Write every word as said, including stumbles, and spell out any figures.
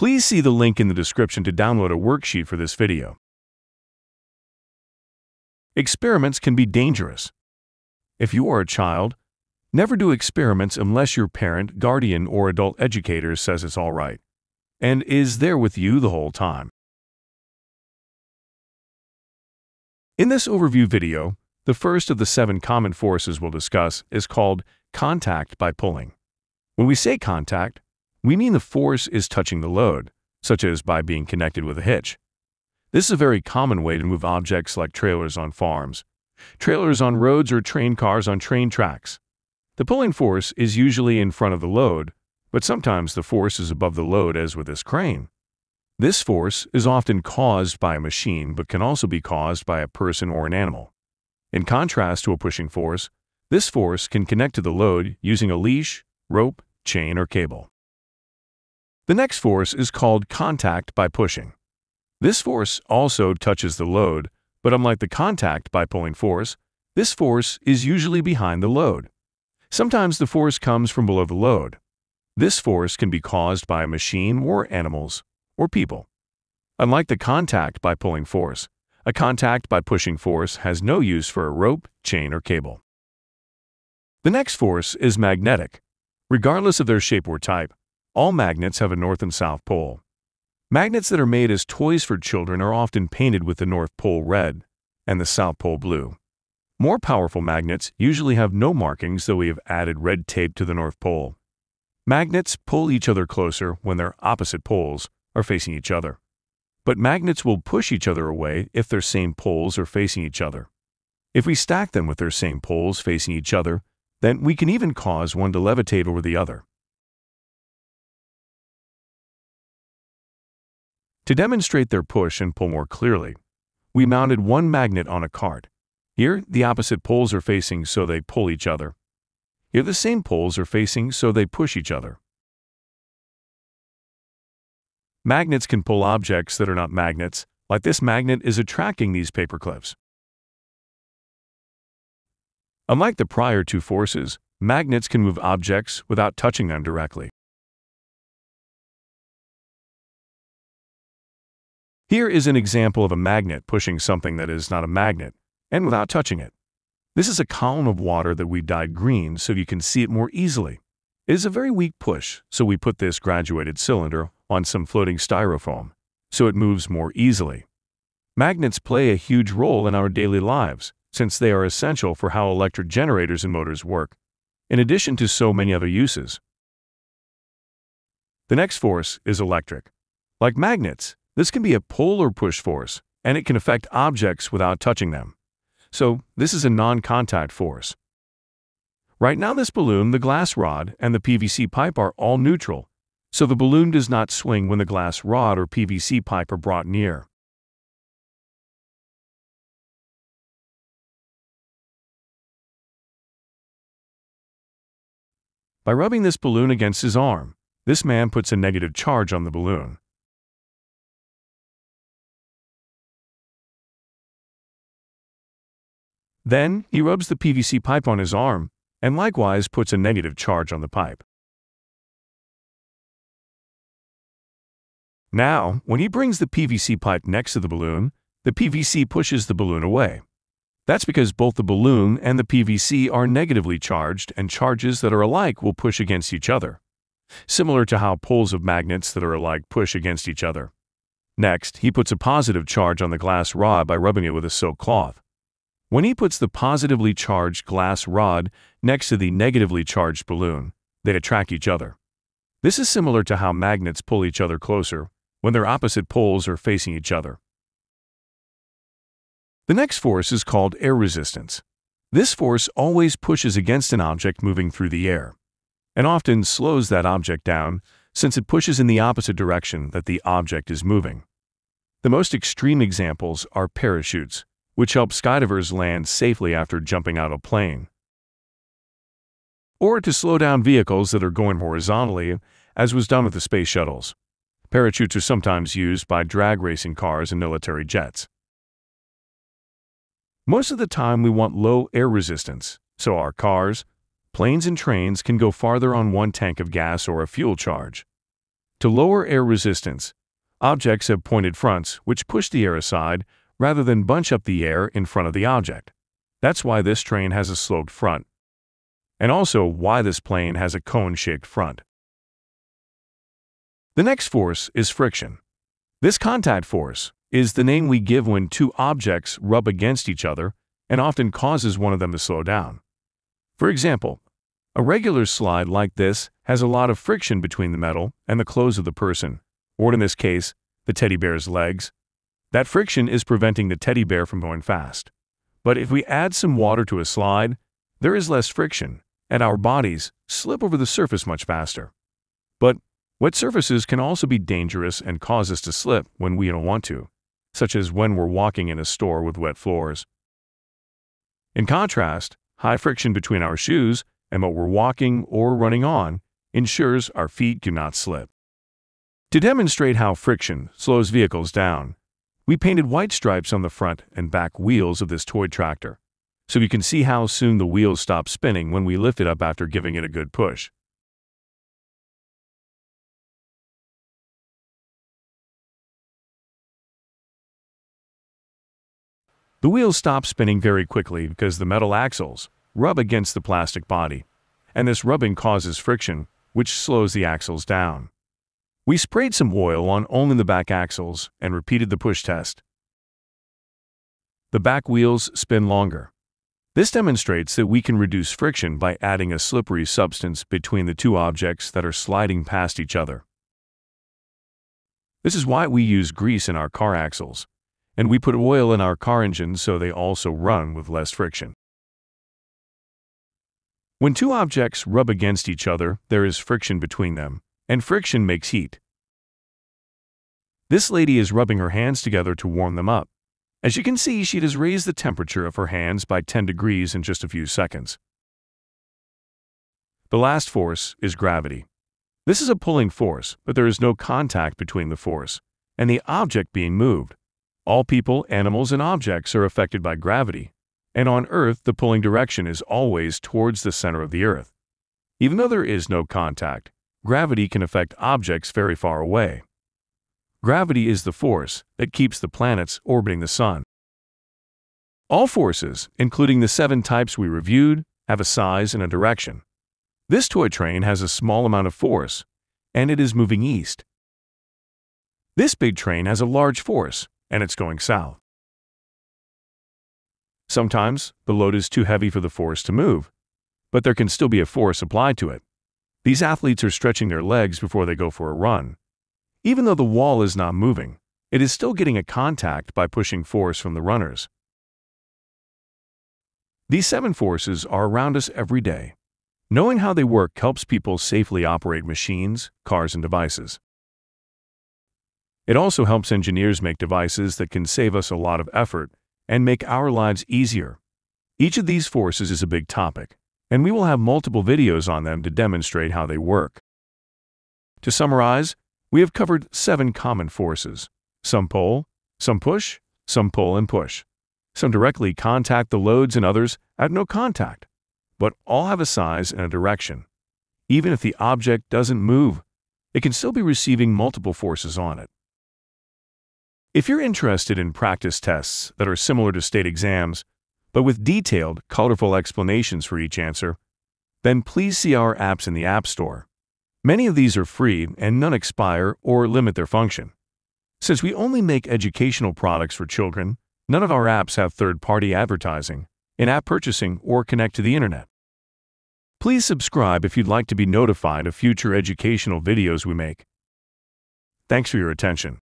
Please see the link in the description to download a worksheet for this video. Experiments can be dangerous. If you are a child, never do experiments unless your parent, guardian, or adult educator says it's all right and is there with you the whole time. In this overview video, the first of the seven common forces we'll discuss is called contact by pulling. When we say contact, we mean the force is touching the load, such as by being connected with a hitch. This is a very common way to move objects like trailers on farms, trailers on roads, or train cars on train tracks. The pulling force is usually in front of the load, but sometimes the force is above the load, as with this crane. This force is often caused by a machine but can also be caused by a person or an animal. In contrast to a pushing force, this force can connect to the load using a leash, rope, chain, or cable. The next force is called contact by pushing. This force also touches the load, but unlike the contact by pulling force, this force is usually behind the load. Sometimes the force comes from below the load. This force can be caused by a machine or animals or people. Unlike the contact by pulling force, a contact by pushing force has no use for a rope, chain, or cable. The next force is magnetic. Regardless of their shape or type, all magnets have a north and south pole. Magnets that are made as toys for children are often painted with the north pole red and the south pole blue. More powerful magnets usually have no markings, though we have added red tape to the north pole. Magnets pull each other closer when their opposite poles are facing each other. But magnets will push each other away if their same poles are facing each other. If we stack them with their same poles facing each other, then we can even cause one to levitate over the other. To demonstrate their push and pull more clearly, we mounted one magnet on a cart. Here, the opposite poles are facing, so they pull each other. Here, the same poles are facing, so they push each other. Magnets can pull objects that are not magnets, like this magnet is attracting these paper clips. Unlike the prior two forces, magnets can move objects without touching them directly. Here is an example of a magnet pushing something that is not a magnet, and without touching it. This is a column of water that we dyed green so you can see it more easily. It is a very weak push, so we put this graduated cylinder on some floating styrofoam, so it moves more easily. Magnets play a huge role in our daily lives, since they are essential for how electric generators and motors work, in addition to so many other uses. The next force is electric. Like magnets, this can be a pull or push force, and it can affect objects without touching them. So, this is a non-contact force. Right now, this balloon, the glass rod, and the P V C pipe are all neutral, so the balloon does not swing when the glass rod or P V C pipe are brought near. By rubbing this balloon against his arm, this man puts a negative charge on the balloon. Then, he rubs the P V C pipe on his arm, and likewise puts a negative charge on the pipe. Now, when he brings the P V C pipe next to the balloon, the P V C pushes the balloon away. That's because both the balloon and the P V C are negatively charged, and charges that are alike will push against each other, similar to how poles of magnets that are alike push against each other. Next, he puts a positive charge on the glass rod by rubbing it with a silk cloth. When he puts the positively charged glass rod next to the negatively charged balloon, they attract each other. This is similar to how magnets pull each other closer when their opposite poles are facing each other. The next force is called air resistance. This force always pushes against an object moving through the air, and often slows that object down since it pushes in the opposite direction that the object is moving. The most extreme examples are parachutes, which help skydivers land safely after jumping out of a plane, or to slow down vehicles that are going horizontally, as was done with the space shuttles. Parachutes are sometimes used by drag racing cars and military jets. Most of the time we want low air resistance, so our cars, planes, and trains can go farther on one tank of gas or a fuel charge. To lower air resistance, objects have pointed fronts which push the air aside rather than bunch up the air in front of the object. That's why this train has a sloped front, and also why this plane has a cone-shaped front. The next force is friction. This contact force is the name we give when two objects rub against each other and often causes one of them to slow down. For example, a regular slide like this has a lot of friction between the metal and the clothes of the person, or in this case, the teddy bear's legs. That friction is preventing the teddy bear from going fast. But if we add some water to a slide, there is less friction, and our bodies slip over the surface much faster. But wet surfaces can also be dangerous and cause us to slip when we don't want to, such as when we're walking in a store with wet floors. In contrast, high friction between our shoes and what we're walking or running on ensures our feet do not slip. To demonstrate how friction slows vehicles down, we painted white stripes on the front and back wheels of this toy tractor, so you can see how soon the wheels stop spinning when we lift it up after giving it a good push. The wheels stop spinning very quickly because the metal axles rub against the plastic body, and this rubbing causes friction, which slows the axles down. We sprayed some oil on only the back axles and repeated the push test. The back wheels spin longer. This demonstrates that we can reduce friction by adding a slippery substance between the two objects that are sliding past each other. This is why we use grease in our car axles, and we put oil in our car engines so they also run with less friction. When two objects rub against each other, there is friction between them, and friction makes heat. This lady is rubbing her hands together to warm them up. As you can see, she has raised the temperature of her hands by ten degrees in just a few seconds. The last force is gravity. This is a pulling force, but there is no contact between the force and the object being moved. All people, animals, and objects are affected by gravity, and on Earth the pulling direction is always towards the center of the Earth. Even though there is no contact, gravity can affect objects very far away. Gravity is the force that keeps the planets orbiting the Sun. All forces, including the seven types we reviewed, have a size and a direction. This toy train has a small amount of force, and it is moving east. This big train has a large force, and it's going south. Sometimes, the load is too heavy for the force to move, but there can still be a force applied to it. These athletes are stretching their legs before they go for a run. Even though the wall is not moving, it is still getting a contact by pushing force from the runners. These seven forces are around us every day. Knowing how they work helps people safely operate machines, cars, and devices. It also helps engineers make devices that can save us a lot of effort and make our lives easier. Each of these forces is a big topic, and we will have multiple videos on them to demonstrate how they work. To summarize, we have covered seven common forces. Some pull, some push, some pull and push. Some directly contact the loads and others have no contact, but all have a size and a direction. Even if the object doesn't move, it can still be receiving multiple forces on it. If you're interested in practice tests that are similar to state exams, but with detailed, colorful explanations for each answer, then please see our apps in the App Store. Many of these are free and none expire or limit their function. Since we only make educational products for children, none of our apps have third-party advertising, in-app purchasing, or connect to the internet. Please subscribe if you'd like to be notified of future educational videos we make. Thanks for your attention.